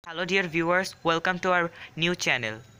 Hello dear viewers, welcome to our new channel.